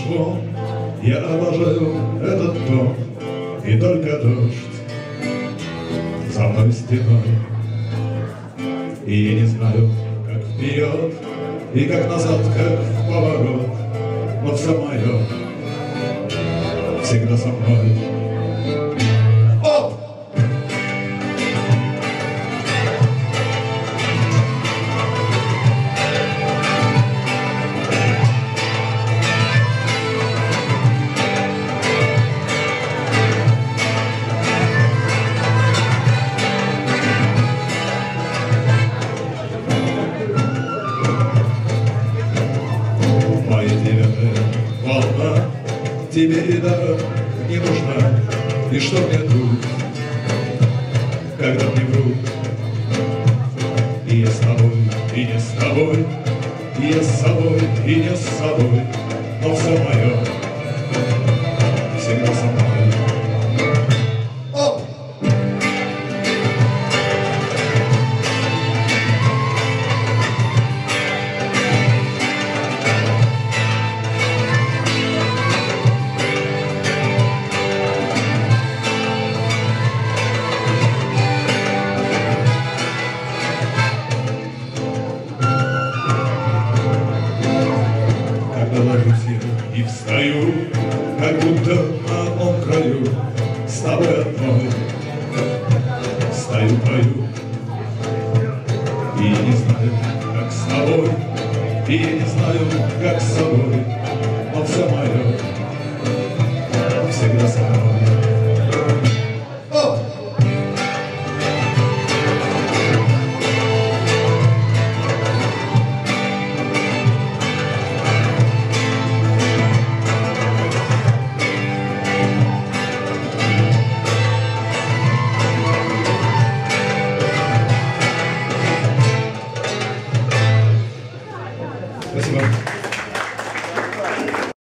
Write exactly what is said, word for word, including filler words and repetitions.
прошлом я обожаю этот дом, и только дождь за мной стеной. И я не знаю, как вперед и как назад, как в поворот, но все мое всегда со мной. Оп! Волна тебе и дорога не нужна, и что мне тут, когда мне врут. И я с тобой, и не с тобой, и я с собой, и не с собой, но все мое всегда со мной. Оп! Ложусь я и встаю, как будто на одном краю, с тобой одной стою, пою. И я не знаю, как с тобой, и я не знаю, как с собой, но все мое